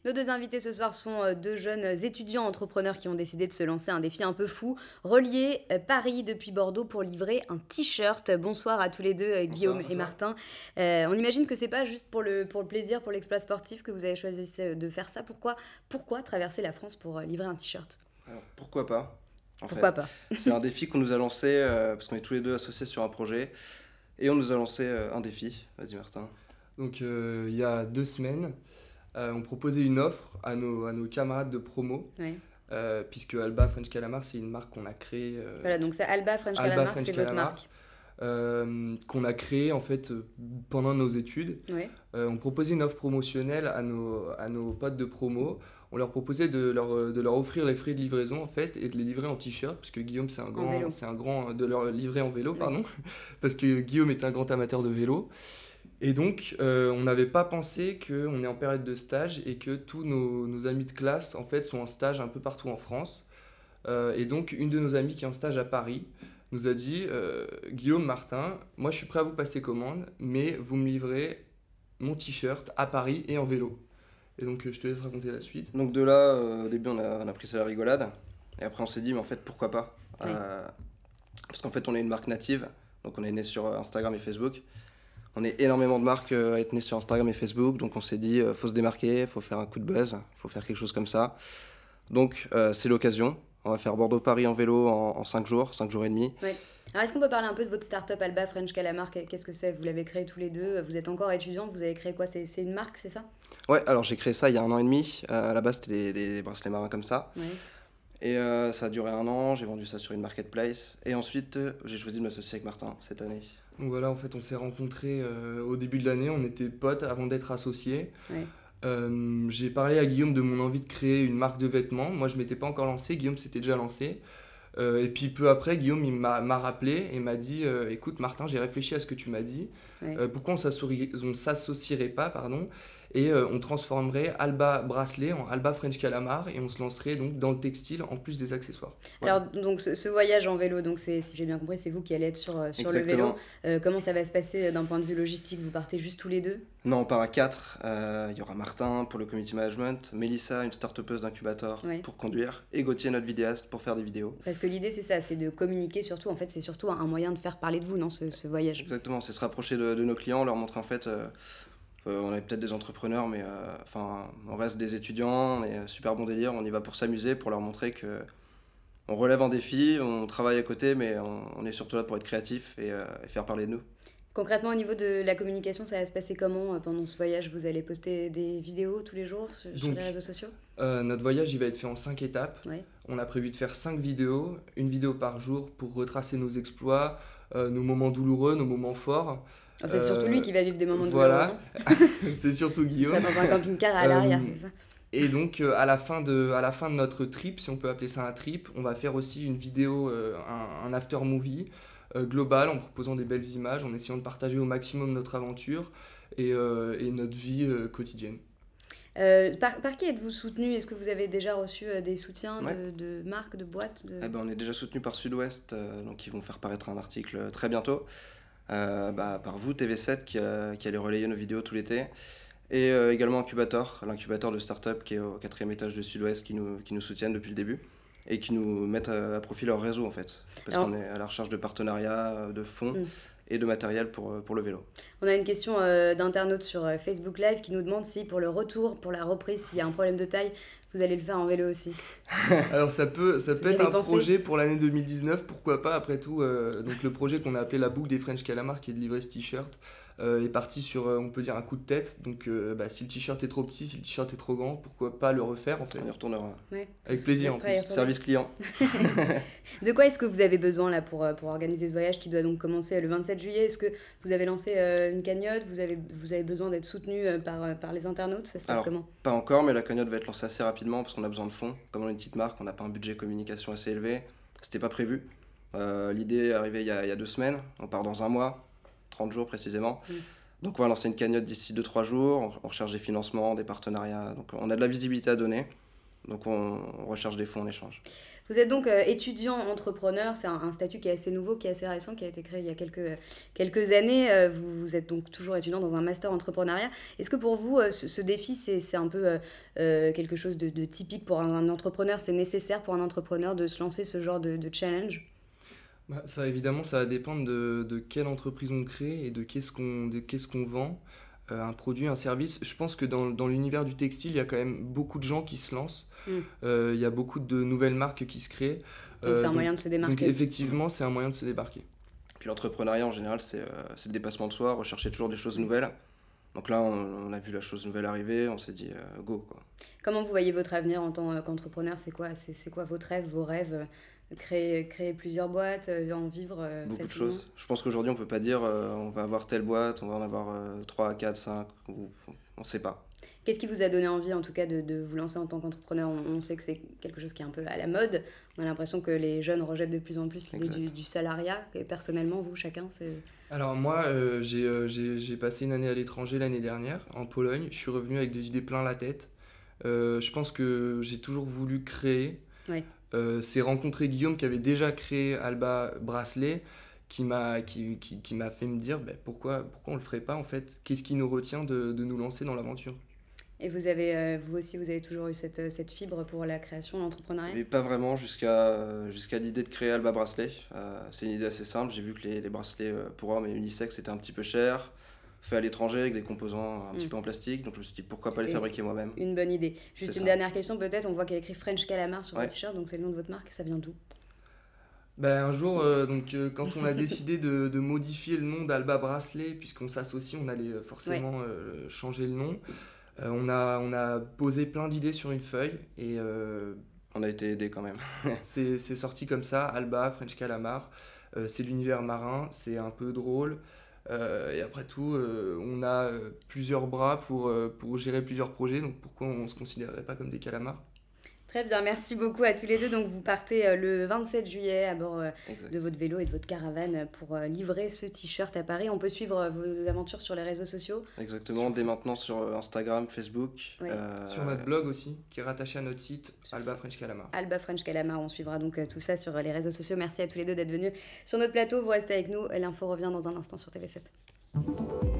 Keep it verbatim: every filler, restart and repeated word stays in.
Nos deux invités ce soir sont euh, deux jeunes étudiants entrepreneurs qui ont décidé de se lancer un défi un peu fou, relier euh, Paris depuis Bordeaux pour livrer un t-shirt. Bonsoir à tous les deux, euh, Bonsoir, Guillaume et bonsoir. Martin. Euh, on imagine que c'est pas juste pour le, pour le plaisir, pour l'exploit sportif que vous avez choisi euh, de faire ça. Pourquoi, pourquoi traverser la France pour euh, livrer un t-shirt? Alors, pourquoi pas, en Pourquoi fait. pas? C'est un défi qu'on nous a lancé euh, parce qu'on est tous les deux associés sur un projet et on nous a lancé euh, un défi. Vas-y Martin. Donc euh, il y a deux semaines, euh, on proposait une offre à nos, à nos camarades de promo, Ouais. euh, puisque Alba French Calamar, c'est une marque qu'on a créée, euh, Voilà, donc c'est Alba French Alba Calamar, French c'est votre Calamar, marque. euh, qu'on a créée en fait euh, pendant nos études. Ouais. Euh, on proposait une offre promotionnelle à nos, à nos potes de promo. On leur proposait de leur, euh, de leur offrir les frais de livraison en fait et de les livrer en t-shirt, parce que Guillaume c'est un En vélo. grand, c'est un grand de leur livrer en vélo, Oui. pardon, parce que Guillaume est un grand amateur de vélo. Et donc, euh, on n'avait pas pensé qu'on est en période de stage et que tous nos, nos amis de classe, en fait, sont en stage un peu partout en France. Euh, et donc, une de nos amies qui est en stage à Paris nous a dit euh, Guillaume, Martin, moi je suis prêt à vous passer commande, mais vous me livrez mon t-shirt à Paris et en vélo. Et donc, euh, je te laisse raconter la suite. Donc de là, euh, au début on a, on a pris ça à la rigolade et après on s'est dit mais en fait pourquoi pas. Ouais. Euh, Parce qu'en fait on est une marque native, donc on est né sur euh, Instagram et Facebook. On est énormément de marques euh, à être nées sur Instagram et Facebook, donc on s'est dit euh, faut se démarquer, faut faire un coup de buzz, faut faire quelque chose comme ça. Donc euh, c'est l'occasion. On va faire Bordeaux-Paris en vélo en, en cinq jours, cinq jours et demi. Ouais. Alors, est-ce qu'on peut parler un peu de votre start-up Alba French Calamar? Qu'est-ce que c'est? Vous l'avez créé tous les deux, vous êtes encore étudiants, vous avez créé quoi? C'est c'est une marque, c'est ça? Ouais, alors j'ai créé ça il y a un an et demi. Euh, à la base, c'était des, des bracelets marins comme ça. Ouais. Et euh, ça a duré un an, j'ai vendu ça sur une marketplace. Et ensuite, euh, j'ai choisi de m'associer avec Martin cette année. Donc voilà, en fait, on s'est rencontrés euh, au début de l'année, on était potes avant d'être associés. Ouais. Euh, j'ai parlé à Guillaume de mon envie de créer une marque de vêtements. Moi, je m'étais pas encore lancé, Guillaume s'était déjà lancé. Euh, et puis peu après, Guillaume il m'a m'a rappelé et m'a dit euh, écoute, Martin, j'ai réfléchi à ce que tu m'as dit. Ouais. Euh, pourquoi on s'assori- on s'associerait pas, pardon, et euh, on transformerait Alba Bracelet en Alba French Calamar et on se lancerait donc dans le textile en plus des accessoires. Voilà. Alors, donc, ce, ce voyage en vélo, donc c'est, si j'ai bien compris, c'est vous qui allez être sur, euh, sur le vélo. Exactement. Euh, comment ça va se passer euh, d'un point de vue logistique? Vous partez juste tous les deux? Non, on part à quatre. Euh, Il y aura Martin pour le community management, Mélissa, une start-upeuse d'incubateur Ouais. pour conduire, et Gauthier, notre vidéaste, pour faire des vidéos. Parce que l'idée, c'est ça, c'est de communiquer surtout. En fait, c'est surtout un moyen de faire parler de vous, non, ce, ce voyage? Exactement, c'est se rapprocher de, de nos clients, leur montrer en fait, euh, euh, on est peut-être des entrepreneurs, mais euh, enfin, on reste des étudiants, on est euh, super bon délire, on y va pour s'amuser, pour leur montrer que on relève un défi, on travaille à côté, mais on, on est surtout là pour être créatif et, euh, et faire parler de nous. Concrètement, au niveau de la communication, ça va se passer comment euh, pendant ce voyage? Vous allez poster des vidéos tous les jours sur, sur Donc, les réseaux sociaux? Euh, notre voyage il va être fait en cinq étapes. Ouais. On a prévu de faire cinq vidéos, une vidéo par jour pour retracer nos exploits, euh, nos moments douloureux, nos moments forts. Alors, c'est surtout lui qui va vivre des moments douloureux, Voilà, non? c'est surtout Il sera Guillaume. dans un camping-car à l'arrière, Euh, c'est ça? Et donc euh, à la fin de, à la fin de notre trip, si on peut appeler ça un trip, on va faire aussi une vidéo, euh, un, un after movie euh, global en proposant des belles images, en essayant de partager au maximum notre aventure et, euh, et notre vie euh, quotidienne. Euh, par, par qui êtes-vous soutenu? Est-ce que vous avez déjà reçu euh, des soutiens Ouais. de, de marques, de boîtes de... Eh ben, on est déjà soutenu par Sud-Ouest, euh, donc ils vont faire paraître un article euh, très bientôt, euh, bah, par vous, T V sept, qui, a- qui allait relayer nos vidéos tout l'été, et euh, également Incubator, l'incubateur de start-up qui est au quatrième étage de Sud-Ouest, qui nous, qui nous soutiennent depuis le début, et qui nous mettent à, à profit leur réseau en fait, parce Alors- qu'on est à la recherche de partenariats, euh, de fonds Mm. et de matériel pour, euh, pour le vélo. On a une question euh, d'internaute sur euh, Facebook Live qui nous demande si pour le retour, pour la reprise, s'il y a un problème de taille, vous allez le faire en vélo aussi. Alors ça peut, ça peut Vous y être avez un pensé? projet pour l'année deux mille dix-neuf, pourquoi pas après tout. euh, donc le projet qu'on a appelé la boucle des French Calamar qui est de livrer ce t-shirt euh, est parti sur, euh, on peut dire, un coup de tête. Donc euh, bah, si le t-shirt est trop petit, si le t-shirt est trop grand, pourquoi pas le refaire en fait. On y retournera. Ouais. Avec Vous plaisir, êtes en prêts à y plus. retourner? Service client. De quoi est-ce que vous avez besoin là pour, euh, pour organiser ce voyage qui doit donc commencer le vingt-sept juillet? Est-ce que vous avez lancé euh, une cagnotte? Vous avez, vous avez besoin d'être soutenu euh, par, euh, par les internautes? Ça se passe Alors, comment? pas encore, mais la cagnotte va être lancée assez rapidement parce qu'on a besoin de fonds. Comme on est une petite marque, on n'a pas un budget communication assez élevé. C'était pas prévu. Euh, L'idée est arrivée il y, a, il y a deux semaines. On part dans un mois, trente jours précisément. Mm. Donc on va lancer une cagnotte d'ici deux trois jours. On, on recherche des financements, des partenariats. Donc on a de la visibilité à donner. Donc on, on recherche des fonds en échange. Vous êtes donc euh, étudiant entrepreneur, c'est un, un statut qui est assez nouveau, qui est assez récent, qui a été créé il y a quelques, quelques années. Euh, vous, vous êtes donc toujours étudiant dans un master entrepreneuriat. Est-ce que pour vous, euh, ce, ce défi, c'est c'est un peu euh, euh, quelque chose de, de typique pour un, un entrepreneur? C'est nécessaire pour un entrepreneur de se lancer ce genre de, de challenge? Bah, ça, évidemment, ça va dépendre de, de quelle entreprise on crée et de qu'est-ce qu'on de qu'est-ce qu'on vend, euh, un produit, un service. Je pense que dans, dans l'univers du textile, il y a quand même beaucoup de gens qui se lancent. Hmm. Euh, il y a beaucoup de nouvelles marques qui se créent. Donc c'est Euh, un donc, moyen de se donc démarquer. effectivement, c'est un moyen de se débarquer. Puis l'entrepreneuriat en général, c'est euh, c'est le dépassement de soi, rechercher toujours des choses nouvelles. Donc là, on, on a vu la chose nouvelle arriver, on s'est dit euh, go quoi. Comment vous voyez votre avenir en tant euh, qu'entrepreneur? C'est quoi, c'est, c'est quoi votre rêve, vos rêves? euh, Créer, créer plusieurs boîtes, euh, en vivre euh, Beaucoup de facilement? choses. Je pense qu'aujourd'hui, on peut pas dire euh, on va avoir telle boîte, on va en avoir euh, trois, quatre, cinq, ou on sait pas. Qu'est-ce qui vous a donné envie, en tout cas, de, de vous lancer en tant qu'entrepreneur? On, on sait que c'est quelque chose qui est un peu à la mode. On a l'impression que les jeunes rejettent de plus en plus l'idée du, Exact. du salariat. Et personnellement, vous, chacun, c'est... Alors moi, euh, j'ai euh, j'ai- j'ai passé une année à l'étranger l'année dernière, en Pologne. Je suis revenu avec des idées plein la tête. Euh, je pense que j'ai toujours voulu créer. Ouais. Euh, c'est rencontrer Guillaume qui avait déjà créé Alba Bracelet qui m'a qui, qui, qui m'a fait me dire ben, pourquoi, pourquoi on le ferait pas en fait? Qu'est-ce qui nous retient de, de nous lancer dans l'aventure? Et vous avez, euh, vous aussi, vous avez toujours eu cette, euh, cette fibre pour la création, l'entrepreneuriat? Mais pas vraiment jusqu'à jusqu'à l'idée de créer Alba Bracelet. Euh, c'est une idée assez simple. J'ai vu que les, les bracelets euh, pour hommes et unisex étaient un petit peu chers, faits à l'étranger avec des composants un petit Mm. peu en plastique. Donc je me suis dit pourquoi pas les C'était fabriquer moi-même. une bonne idée. Juste C'est une ça. dernière question, peut-être. On voit qu'il y a écrit French Calamar sur Ouais. votre t-shirt, donc c'est le nom de votre marque. Ça vient d'où? Ben, un jour, euh, donc, euh, quand on a décidé de, de modifier le nom d'Alba Bracelet, puisqu'on s'associe, on allait euh, forcément euh, changer le nom. Euh, on a, on a posé plein d'idées sur une feuille et euh, On a été aidés quand même. c'est c'est sorti comme ça, Alba, French Calamar. Euh, c'est l'univers marin, c'est un peu drôle. Euh, et après tout, euh, on a euh, plusieurs bras pour, euh, pour gérer plusieurs projets, donc pourquoi on ne se considérerait pas comme des calamars? Très bien, merci beaucoup à tous les deux. Donc vous partez euh, le vingt-sept juillet à bord euh, Exact. de votre vélo et de votre caravane pour euh, livrer ce t-shirt à Paris. On peut suivre euh, vos aventures sur les réseaux sociaux. Exactement, dès maintenant sur euh, Instagram, Facebook. Ouais. euh, Sur notre blog aussi, qui est rattaché à notre site, Alba French Calamar. Alba French Calamar, on suivra donc euh, tout ça sur euh, les réseaux sociaux. Merci à tous les deux d'être venus sur notre plateau. Vous restez avec nous. L'info revient dans un instant sur T V sept.